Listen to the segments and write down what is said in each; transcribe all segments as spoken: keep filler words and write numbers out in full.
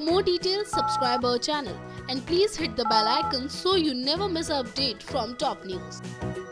For more details, subscribe our channel and please hit the bell icon so you never miss an update from top news.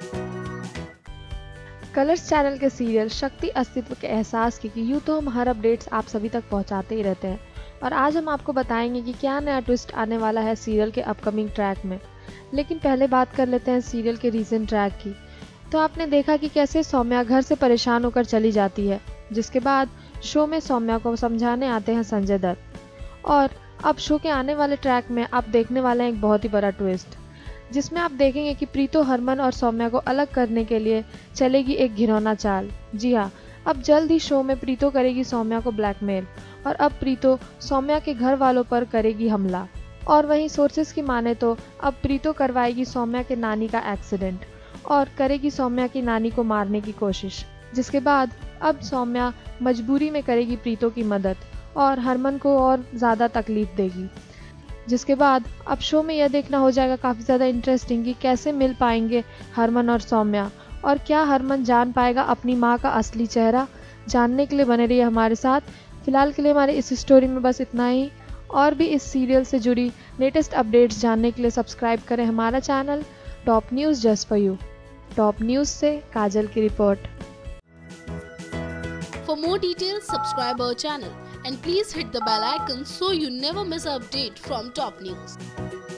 Colors channel के serial Shakti Astitva के एहसास की कि यूँ तो हम हर अपडेट्स आप सभी तक पहुंचाते ही रहते हैं और आज हम आपको बताएंगे कि क्या नया ट्विस्ट आने वाला है सीरियल के अपकमिंग ट्रैक में। लेकिन पहले बात कर लेते हैं सीरियल के रीसेंट ट्रैक की। तो आपने देखा कि कैसे सौम्या घर से परेशान होकर चली जाती है, जिसके बाद शो में सौम्या को समझाने आते हैं संजय दत्त। और अब शो के आने वाले ट्रैक में आप देखने वाले हैं एक बहुत ही बड़ा ट्विस्ट, जिसमें आप देखेंगे कि प्रीतो हरमन और सौम्या को अलग करने के लिए चलेगी एक घिनौना चाल। जी हाँ, अब जल्द ही शो में प्रीतो करेगी सौम्या को ब्लैकमेल और अब प्रीतो सौम्या के घर वालों पर करेगी हमला। और वहीं सोर्सेस की माने तो अब प्रीतो करवाएगी सौम्या के नानी का एक्सीडेंट और करेगी सौम्या की नानी को मारने की कोशिश, जिसके बाद अब सौम्या मजबूरी में करेगी प्रीतो की मदद और हरमन को और ज़्यादा तकलीफ देगी। जिसके बाद अब शो में यह देखना हो जाएगा काफ़ी ज़्यादा इंटरेस्टिंग कि कैसे मिल पाएंगे हरमन और सौम्या, और क्या हरमन जान पाएगा अपनी माँ का असली चेहरा। जानने के लिए बने रहिए हमारे साथ। फिलहाल के लिए हमारे इस स्टोरी में बस इतना ही। और भी इस सीरियल से जुड़ी लेटेस्ट अपडेट्स जानने के लिए सब्सक्राइब करें हमारा channel top news just for you. Top news से काजल की रिपोर्ट। For more details, subscribe our channel and please hit the bell icon so you never miss an update from top news.